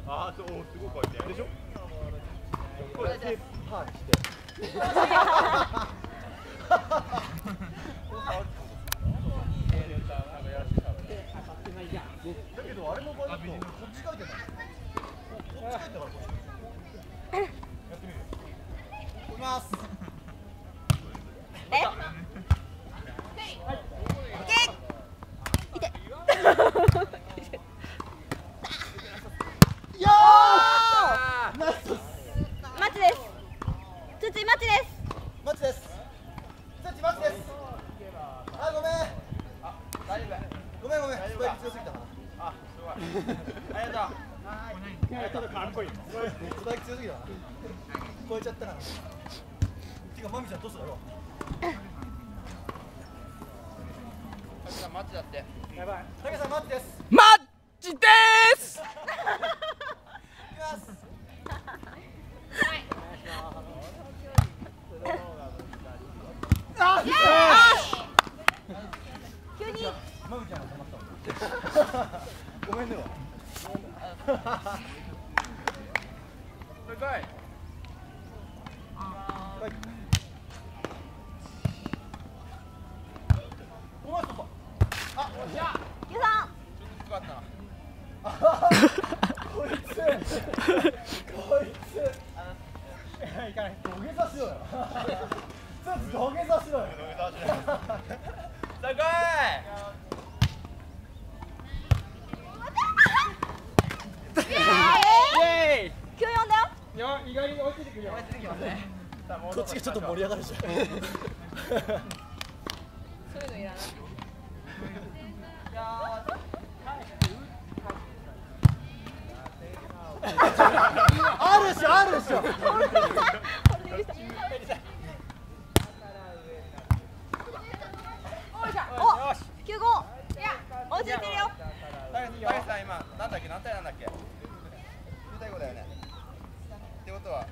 ああ、そう、すごく書いて。でしょ。これでパーにして。だけどあれの場合だとこっち書いてない。こっち書いてたからこっち。やってみる。いきます。マチです。マチです。あ、ごめん。あ、大丈夫。ごめん。スパイク強すぎたな。あ、すごい。ありがとう。ちょっとかっこいい。スパイク強すぎたな。超えちゃったな。てか、マミちゃんどうしたよ。タケさんマッチだって。やばい。タケさんマッチです。 マッチです。 いきます。 急にマミちゃんが止まったごめんねわ。 高い。 お前そこ。あ、おっしゃ。 ゆうさん。 ちょっと低かったな。こいつ。いかない。土下座しろよ。ちょっと土下座しろよ。 高い。 94だよ。 いや、意外に落ちてくるよ。 こっちがちょっと盛り上がるじゃん。 そういうのいらない。 あるでしょ。 お、95。落ちてるよ。 タケさん今なんだっけ、何対なんだっけ。9対5だよね。ってことは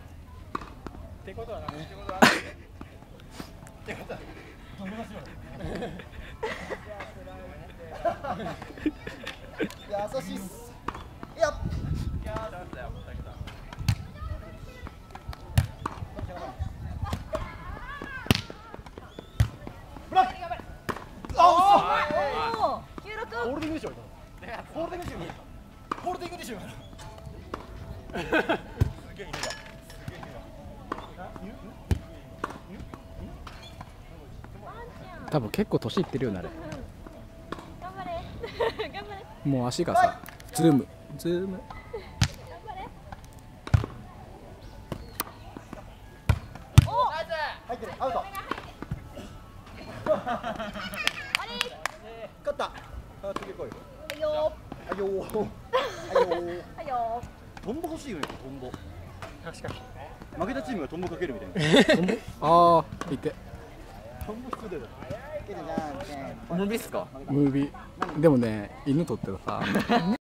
優しいっす。いや。ブラック。あ、 おお、96。 ホールディングでしょ。ホールディングでしょ。ホールディングでしょ。すげえいいわ。 多分結構年いってるよねあれ。 頑張れ。頑張れ。 もう足がさ、ズーム。 頑張れ。お、 入ってる。アウト。勝った。次来い。 はいよあよー。 ー。はいよトンボ欲しいよね。トンボ。確かに。負けたチームがトンボかけるみたいな。 ああ、いて。 トンボ必要だよ。 ムービーっすか？ムービー。でもね、犬撮ってたさ。